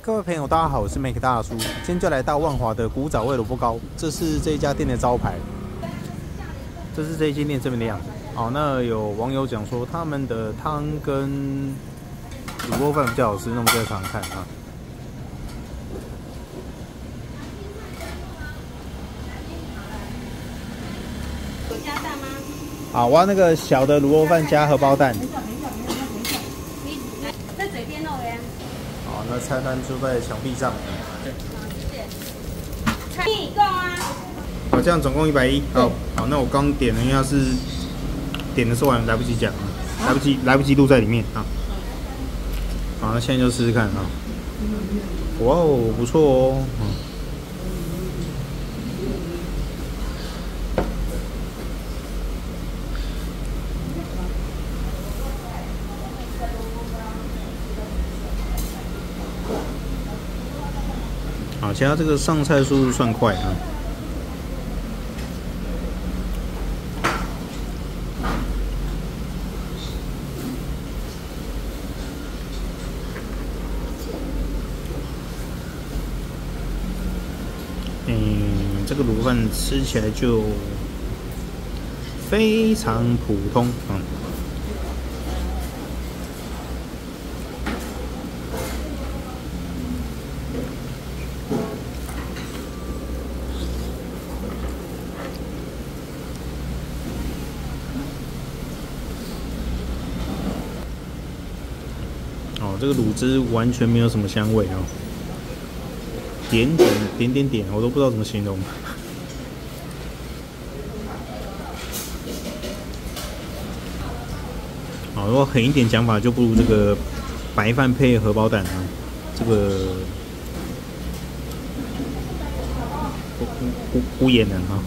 各位朋友，大家好，我是 Make 大叔。今天就来到万华的古早味萝卜糕，这是这一家店的招牌。这是这一间店这边的样子。好，那有网友讲说他们的汤跟卤肉饭比较好吃，那我们再尝看啊。 有加蛋吗？ 好，我要那个小的卤肉饭加荷包蛋。 你在嘴边那边。 好，那菜单就在墙壁上。 菜一共啊？ 好，这样总共110。好，那我刚点了，因为它是点的时候来不及讲啊，来不及录在里面啊。好，那现在就试试看啊。哇哦，不错哦。好，其实它这个上菜速度算快啊。这个卤饭吃起来就非常普通。这个卤汁完全没有什么香味哦，点，我都不知道怎么形容。如果狠一点讲法，就不如这个白饭配荷包蛋啊，这个不也能啊。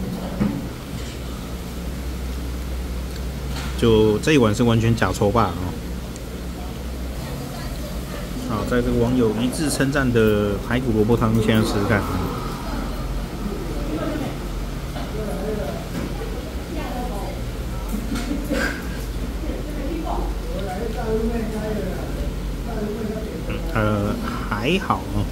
就这一碗是完全假抽霸啊。好，在这个网友一致称赞的排骨萝卜汤，现在试试看。还好哦。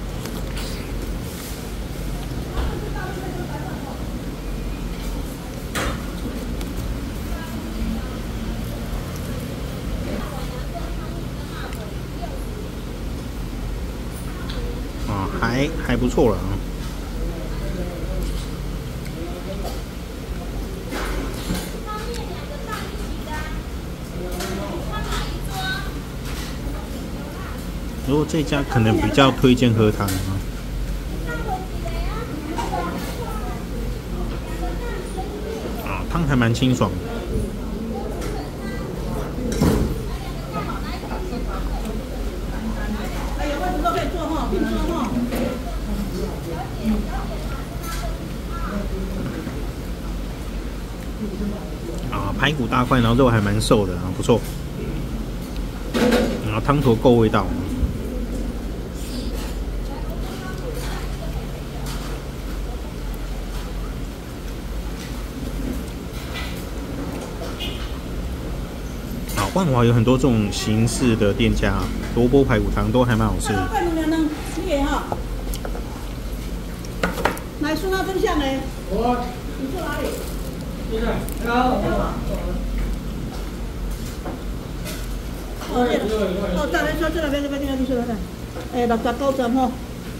还不错了啊。如果这家可能比较推荐喝汤啊。汤还蛮清爽的。排骨大块，然后肉还蛮瘦的啊，不错。然后汤头够味道。万华有很多这种形式的店家，萝卜排骨汤都还蛮好吃的。 买书到真相呢？你住哪里？再来说这边，你说的，69针吼。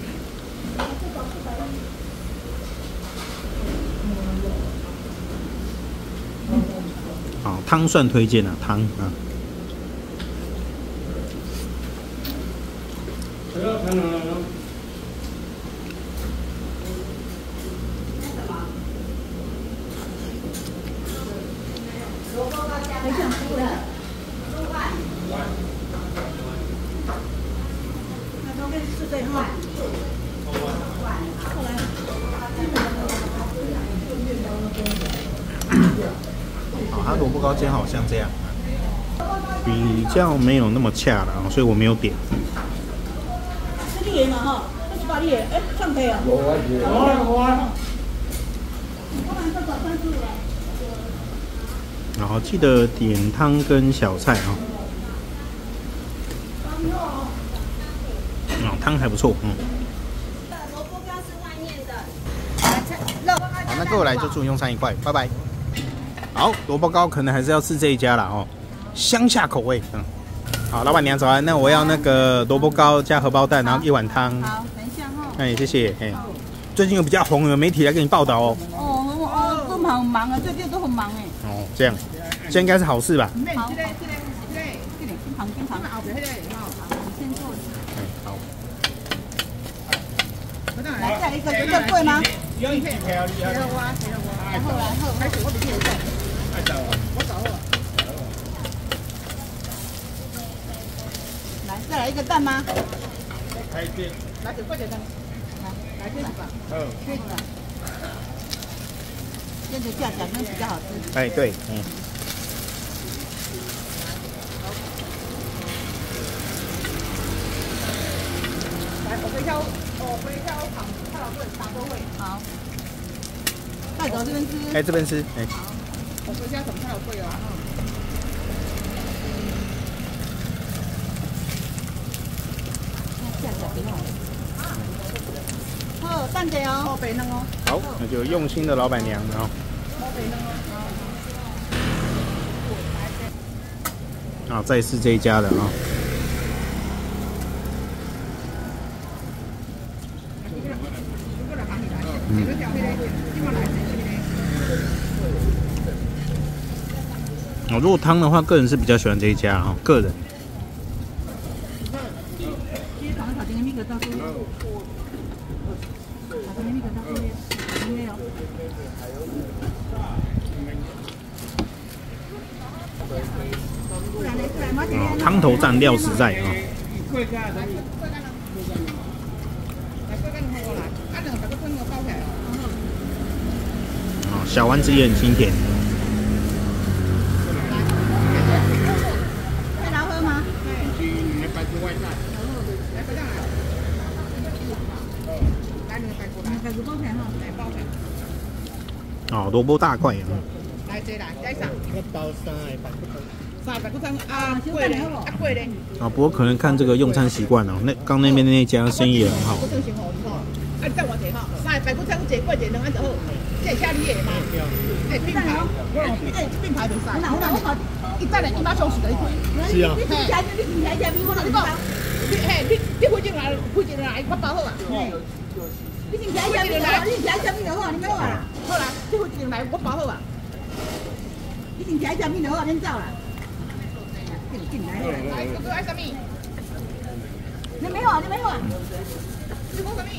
好，汤算推荐啊，汤啊。它萝卜糕煎好像这样，比较没有那么恰了，所以我没有点。 这里嘛哈，这是把你上配啊。 然后记得点汤跟小菜啊。 汤还不错， 萝卜糕是外面的， 好，那各位来就祝你用餐愉快，拜拜。好，萝卜糕可能还是要吃这一家啦哦，乡下口味，好，老板娘早安，那我要那个萝卜糕加荷包蛋，然后1碗汤。 好，等一下哈。 哎，谢谢，哎，最近有比较红，有媒体来给你报道哦。 哦，都很忙啊，最近都很忙哎。 哦，这样，这应该是好事吧？ 好，这里旁边旁，好，你先坐。 哎，好。 来再一个，这个贵吗？ 然后，开始我比你有赚。 来，再来一个蛋吗？ 来9块钱的，来这个吧。这个。这个价讲真比较好吃。 哎，对， 来，我回挑旁看老贵打都会。 好， 带走这边吃。 哎，这边吃，哎， 我回家怎么看老贵哦？ 价格挺好。 好，蛋姐哦，后北嫩哦。 好，那就用心的老板娘哦。 后北嫩哦。 啊，再是这一家的啊。哦，如果汤的话，个人是比较喜欢这一家哈，个人。汤头蘸料实在啊。小丸子也很清甜。 可以拿喝吗？ 哦，萝卜大块啊。 来这来，加上。一包3个白骨汤，3个白骨汤啊，贵嘞，啊贵嘞。 啊，不过可能看这个用餐习惯哦，刚那边的那家生意也很好。 啊，再我提吼，3个白骨汤一贵一2安就好，这写你的嘛。哎，并排，并排就晒。一等下伊马上是就开。 是啊。 你听起来比我那个。你回进来，我包好啊。你听起来比我好，你听起来比我好，你买好啦。好啦，你回进来，我包好啊。你听起来比我好，恁走啦。进来。来，哥哥爱什么？你没有啊？你没有啊？你摸什么？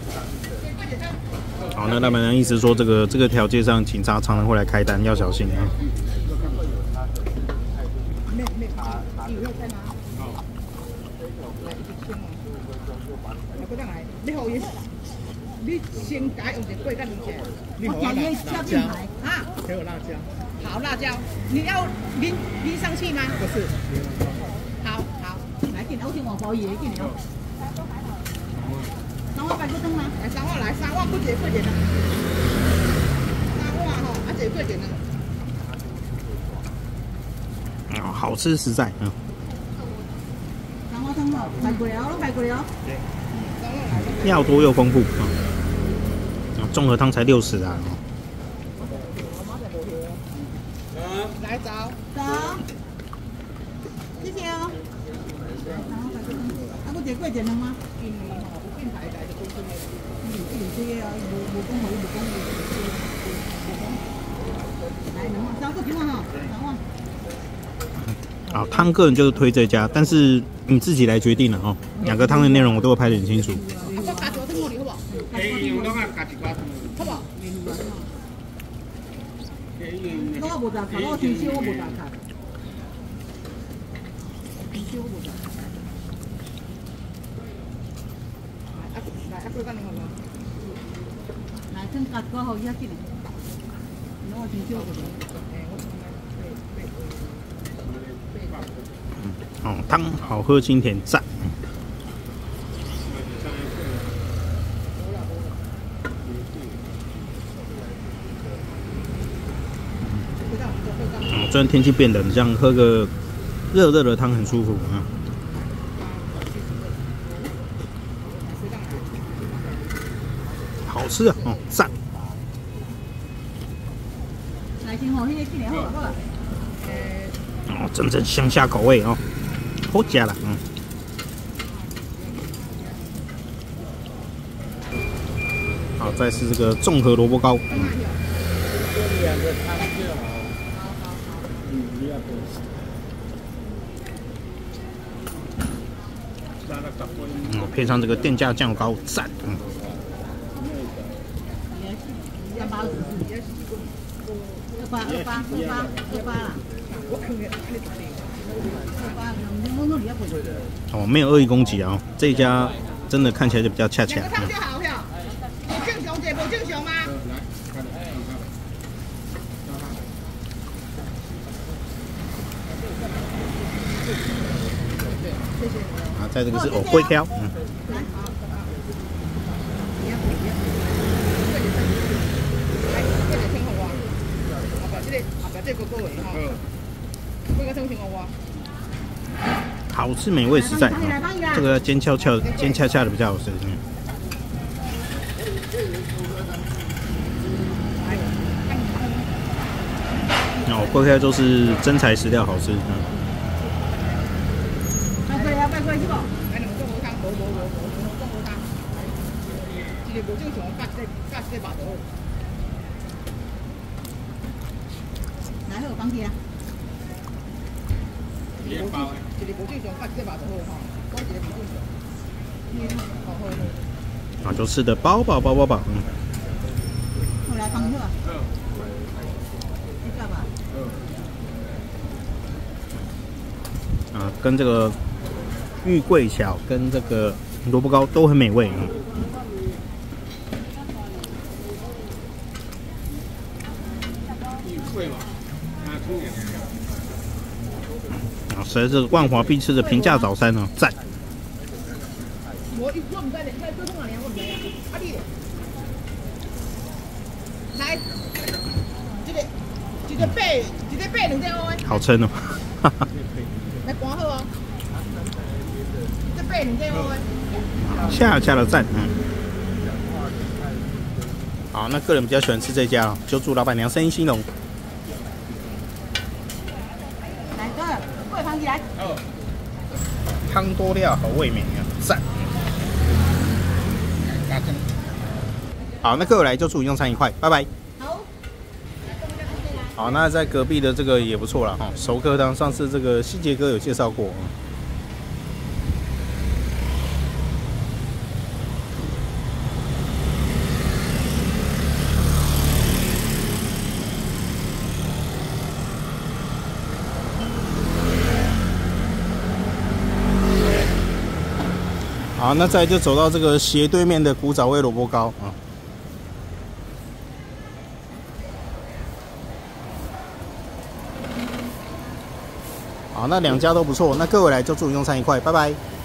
好，那老板娘意思说，这个条街上警察常常会来开单，要小心啊。 你先改用一个干零钱，我调一下品牌啊， 给我辣椒。 好，辣椒，你要淋上去吗？ 不是。 好，来进来，我先换包盐进来哦。3碗白骨汤吗？来3碗，来3碗，不贵点的。3碗吼，啊，这贵点的。 哦，好吃实在啊。 3碗汤哦，排过了，都排过了。对。 料多又丰富啊。综合汤才60啊。 来走，谢谢哦。啊，我这贵点的吗？因为吼有品牌来就贵点的。这个啊，无讲好，无讲无。来2碗，3个几碗哈？2碗。 啊，汤个人就是推这家，但是你自己来决定了哦。2个汤的内容我都会拍得很清楚。 我加多汤我哩好不？ 可以用那个加一寡。 好不？我无杂卡，我清烧我无杂卡。清烧我无杂卡。来，贵干你好吗？来，先加多好一下进来。我清烧无杂。 哦，汤好喝清甜赞。虽然天气变冷，这样喝个热热的汤很舒服啊。 好吃啊，哦，赞。 来先吼，迄个去年好啊，好啊。 哦，真正乡下口味哦，好吃了，好，再是这个综合萝卜糕。配上这个店家酱油膏，赞。哦，没有恶意攻击啊，这一家真的看起来就比较恰恰。 两个汤就好票，正常姐不正常吗？ 啊，在这个是藕龟条，好吃美味实在，这个煎悄悄的比较好吃。哦，龟条都是真材实料，好吃。 来好，放起啊！ 一个无正常，甲一个肉就好吼，我一个无正常。 啊，就吃的饱。 后来放好啊。知道吧？ 啊，跟这个玉桂桥跟这个萝卜糕都很美味。啊，实在是万华必吃的平价早餐哦，赞！ 我唔知你，你做哪样我唔知啊。啊你，来，一个八2点5 好撑哦，哈哈。 来关好哦，这8 2点5 恰恰的赞，好，那个人比较喜欢吃这家哦，就祝老板娘生意兴隆。 来哥，过来放起来。 汤多料，好味美啊，赞！好，那各位来就祝你用餐愉快，拜拜。 好。 好，那在隔壁的这个也不错了哈，熟客汤，上次这个希杰哥有介绍过。好，那再来就走到这个斜对面的古早味萝卜糕啊。好，那两家都不错，那各位来就祝你用餐愉快，拜拜。